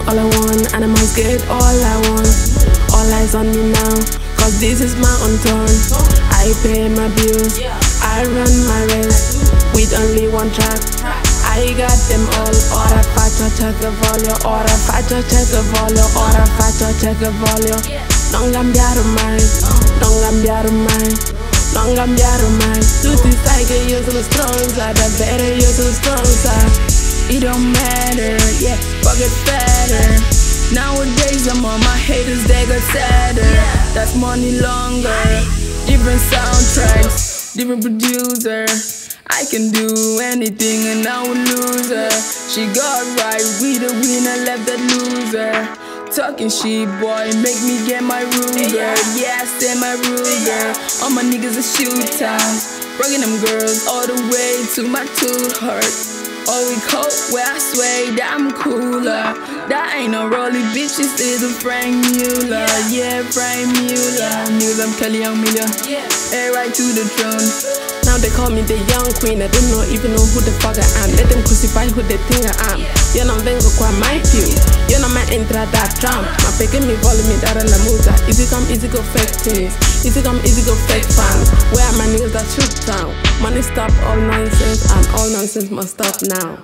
all I want, and I must get all I want. All eyes on me now, cause this is my own turn. I pay my bills, I run my race with only one track. I got them all. Ora faccio check voglio, ora faccio check voglio, ora faccio check voglio. Non cambiare mai, non cambiare mai, non cambiare mai. Tutti sai che io sono stronza, davvero io sono stronza. It don't matter, yeah, fuck it better. Nowadays I'm on my haters, they got sadder. That's money longer, different soundtracks, different producer. I can do anything and I will lose her. She got right, we the winner, left that loser. Talking shit, boy, make me get my Ruger. Yeah, I stay my Ruger. All my niggas are shooters, bringing them girls all the way to my tooth hurt. All we cope where I sway, that I'm cooler. That ain't no rolly bitch, this is a Frank Mueller. Yeah, Frank Mueller. News, I'm Kelly Young Miller. Heir right to the throne. Now they call me the young queen, I don't even know who the fuck I am. Let them crucify who they think I am. Yo non vengo qua mai più, io non mai entra da Trump. Ma perché mi vuole mi dare la musa? Easy come, easy go fake things. Easy come, easy go fake fans. Where are my niggas that shoot down? Money stop all nonsense, and all nonsense must stop now.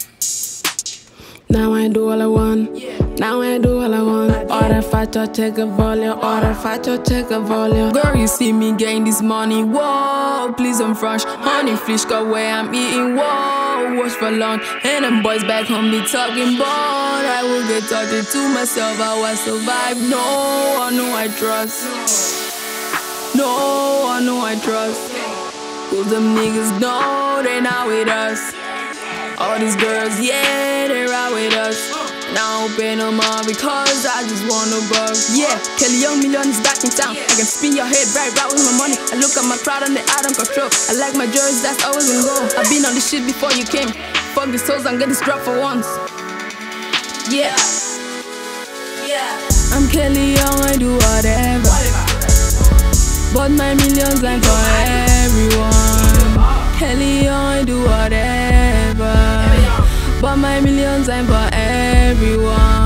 Now I do all I want. Now I do all I want. Ora faccio check voglio, ora faccio check voglio. Girl, you see me gain this money, whoa, please don't rush. Honey fish got where I'm eating, whoa, watch for long. And them boys back home be talking, but I will get talking to myself, how I survive. No, I know I trust. No, I know I trust. Cause them niggas know they not with us. All these girls, yeah, they're out with us. Now I don't pay no more because I just wanna bug. Yeah, Kelly Young Million is back in town. I can spin your head right with my money. I look at my crowd and they out of control. I like my jerseys, that's always on go. I've been on this shit before you came. Fuck these hoes, I'm getting struck for once. Yeah, I'm Kelly Young, I do whatever. But my millions ain't for everyone. Kelly Young, I do whatever. But my millions ain't for everyone.